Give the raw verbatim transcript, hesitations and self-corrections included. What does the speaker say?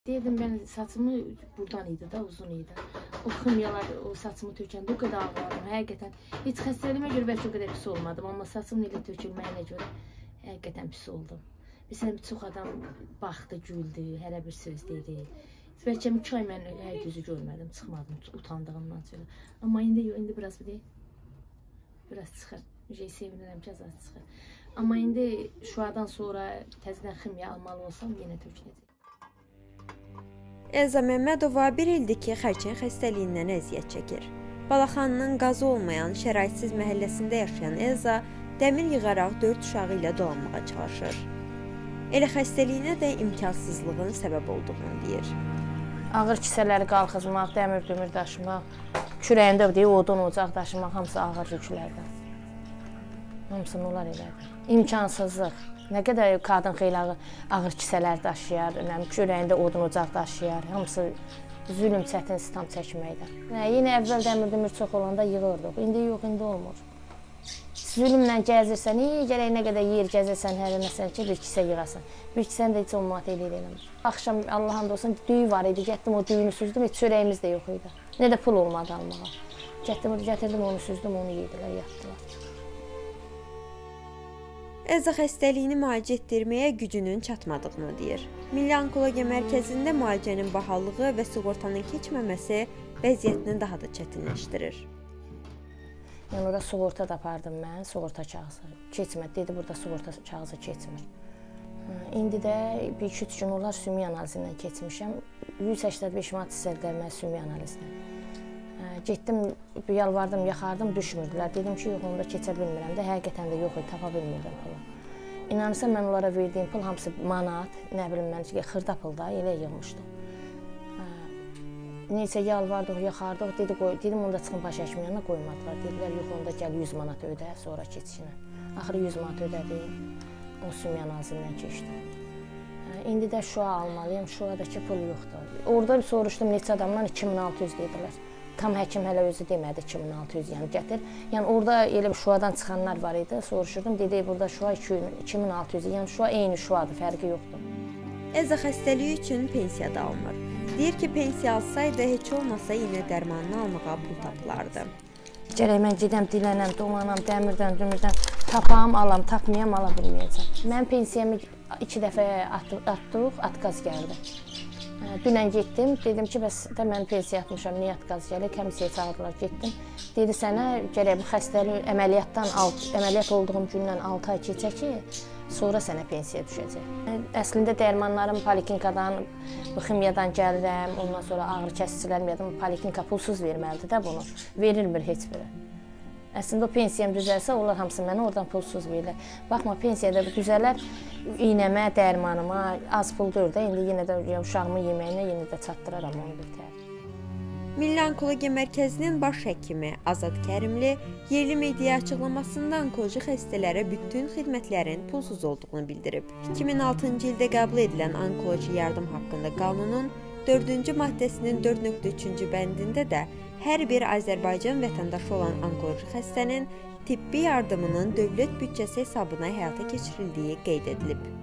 Dedim ben saçımı buradan idi da uzun idi. O ximyalar o saçımı tökəndə o qədər ağladım. Həqiqətən heç xəstəliyimə görə bəlkə o qədər pis olmadım, amma saçımın elə tökülməyinə görə həqiqətən pis oldum. Məsələn, çox adam baxdı, güldü, hər bir söz dedi. Bəlkə iki ay mən hər gözü görmədim, çıxmadım utandığımdan sonra. Amma indi indi biraz bir biraz çıxır. Şey sevinirəm ki, az çıxır. Amma indi şuadan sonra təzədən ximya almalı olsam yenə töküləcək. Elza Məmmədova bir ildir ki, xərçəng xəstəliyindən əziyyət çəkir. Balaxanının qazı olmayan, şəraitsiz məhəlləsində yaşayan Elza dəmir yığaraq dörd uşağı ilə dolanmağa çalışır. Elə xəstəliyinə də imkansızlığın səbəb olduğunu deyir. Ağır kisələri qalxızmaq, dəmir dümür daşımaq, kürəyində deyə odun ocaq daşımaq, hamısı ağır yüklərdir. Hamısını onlar elədir. İmkansızlıq. Nə qədər qadın xeyli ağır, ağır kisələr daşıyar, kürəyində odun ocaq daşıyar, hamısı zülüm, çətin, sitam çəkməkdə. Yenə əvvəl dəmir dümür çox olanda yığırdıq, indi yox, indi olmur. Zülümlə gəzirsən, gərək nə qədər yer gəzirsən, hərənəsən ki, bir kisə yığasan. Bir kisəni də heç olmat eləyir eləmir. Axşam Allah hamd olsun düyü var idi, getdim o düyünü süzdüm, heç çörəyimiz də yox idi. Nə də pul olmadı almağa. Getdim, gətirdim onu süzdüm, onu yedilər, yatdılar. Elza xəstəliyini müalicə etdirməyə gücünün çatmadığını deyir. Milli Onkologiya Mərkəzində müalicənin bahalığı və sığortanın keçməməsi vəziyyətini daha da çətinləşdirir. Yəni, orada sığorta da apardım mən, sığorta kağızı keçmədi. Dedi, burada sığorta kağızı keçmir. İndi də bir iki üç gün olar sümük analizindən keçmişəm. yüz səksən beş manat istədilər mən sümük analizindən. Getdim, yalvardım, yaxardım, düşmürdülər. Dedim ki, yox, onda keçə bilmirəm də, həqiqətən də yox, tapa bilmirdim pulu. İnanırsan, mən onlara verdiyim pul hamısı manat, nə bilim mən, xırda pul da, elə yığmışdım. Neysə, yalvardıq, yaxardıq, dedim, onda çıxın baş həkimi yanına qoymadılar. Dedilər, yox, onda gəl yüz manat ödə, sonra keçişinə. Axırı yüz manat ödədim, o sümük analizindən keçdim. İndi də şua almalıyım, şuadakı pul yoxdur. Orada soruşdum, neçə adamdan iki min altı yüz dedilər. Tam həkim hələ özü demədi iki min altı yüz yəni gətir. Yəni orada elə şuadan çıxanlar var idi. Soruşurdum, dedi burada şua iki min altı yüz, yəni şua eyni şuadır, fərqi yoxdur. Elza xəstəliyi üçün pensiya da almır. Deyir ki, pensiya alsaydı heç olmasa iynə dərmanını almağa pul tapılardı. Gərək mən gedəm, dilənəm, dolanam, dəmirdən, dümürdən tapam, alam, tapmayam, ala bilməyəcəm. Mən pensiyamı iki dəfə atdıq, atqaz gəldi. Dünən getdim, dedim ki, bəs də mən pensiya atmışam, niyə atqaz gəlir, komisiya çağırdılar, getdim. Dedi sənə, gərək bu xəstəlik əməliyyatdan, əməliyyat olduğum gündən altı ay keçə ki, sonra sənə pensiya düşəcək. Əslində dərmanlarım poliklinikadan, bu ximyadan gəlirəm, ondan sonra ağrı kəsicilərim yadım, poliklinika pulsuz verməlidir də bunu, verilmir heç biri. Əslində o pensiyam düzəlsə, onlar hamısı mənə oradan pulsuz verirlər. Baxma, pensiyada düzələr, iynəmə, dərmanıma az pul deyil də, indi yenə də uşağımın yeməyinə yenə də çatdıraram onu bir tər. Milli Onkologiya Mərkəzinin baş həkimi Azad Kərimli yerli mediaya açıqlamasında onkoloji xəstələrə bütün xidmətlərin pulsuz olduğunu bildirib. iki min altıncı ildə qəbul edilən onkoloji yardım haqqında qanunun dördüncü maddəsinin dörd nöqtə üçüncü bəndində də hər bir Azərbaycan vətəndaşı olan onkoloji xəstənin tibbi yardımının dövlət büdcəsi hesabına həyata keçirildiyi qeyd edilib.